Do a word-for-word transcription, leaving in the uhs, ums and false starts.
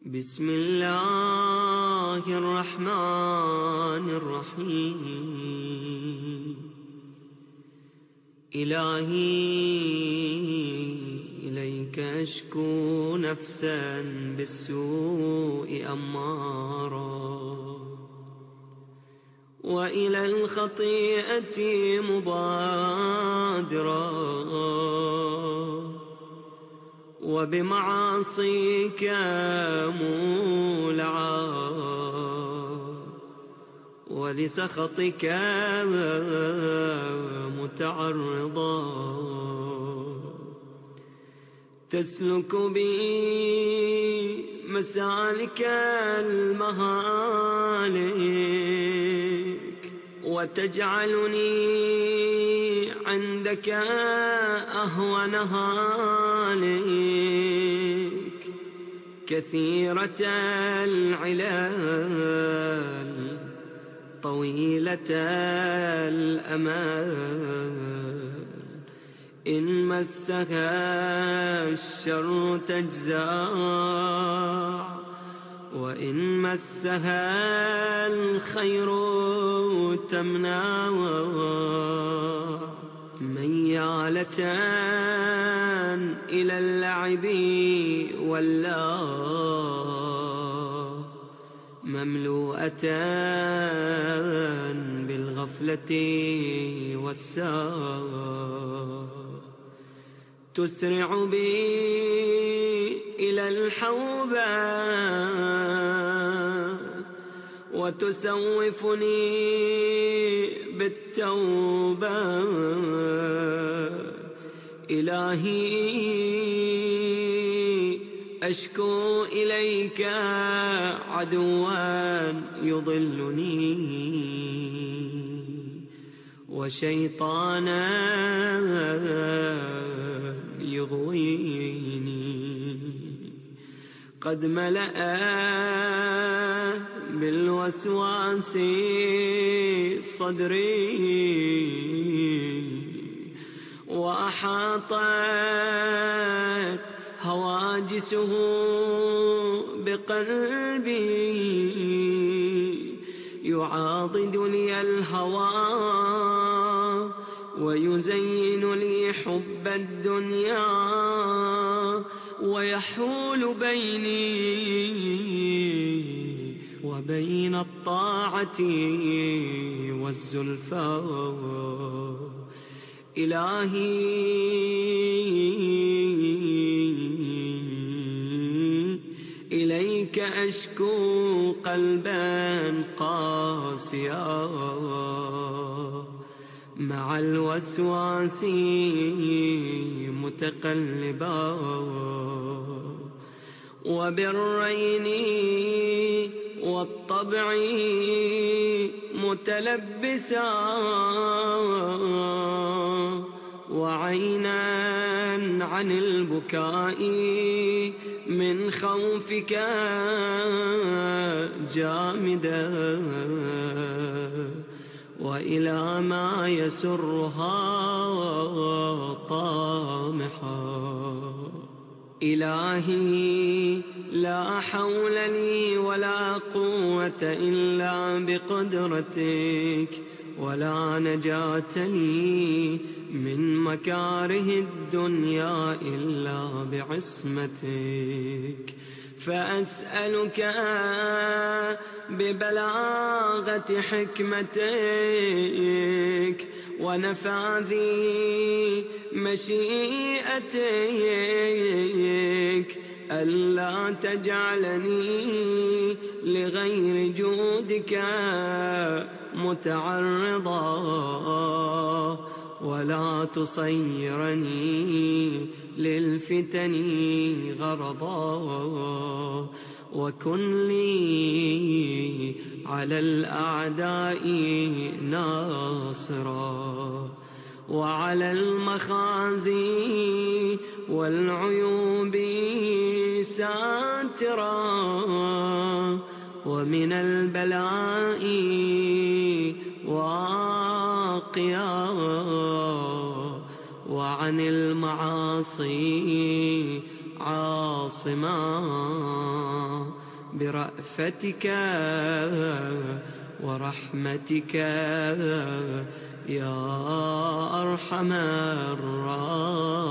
بسم الله الرحمن الرحيم. إلهي إليك أشكو نفسا بالسوء أمارا، وإلى الخطيئة مبادرا، وبمعاصيك مولعا، ولسخطك متعرضا. تسلك بي مسالك المهالك، وتجعلني عندك أهون هالك. كثيرة العلال طويلة الأمال، إن مسها الشر تجزع، وإن مسها الخير تمنع. ميالة إلى اللعب والله، مملوءة بالغفلة والساغ. تسرع بي إلى الحوبة، وتسوفني بالتوبة. إلهي أشكو إليك عدوا يضلني، وشيطانا يغويني. قد ملأ بالوسواس صدري، وأحاطت هواجسه بقلبي. يعاضد لي الهوى، ويزين لي حب الدنيا، ويحول بيني وبين الطاعة والزلفى. إلهي إليك أشكو قلبا قاسيا، مع الوسواس متقلبا، وبالرين والطبع متلبسا، وعينا عن البكاء من خوفك جامدا، وإلى ما يسرها طامحا. إلهي لا حول لي ولا قوة إلا بقدرتك، ولا نجاة لي من مكاره الدنيا إلا بعصمتك. فأسألك ببلاغة حكمتك ونفاذ مشيئتك ألا تجعلني لغير جودك متعرضا، ولا تصيرني للفتن غرضا. وكن لي على الأعداء ناصرا، وعلى المخازي والعيوب ساترا، ومن البلاء واقيا، وعن المعاصي عاصما. برأفتك ورحمتك يا أرحم الراحمين.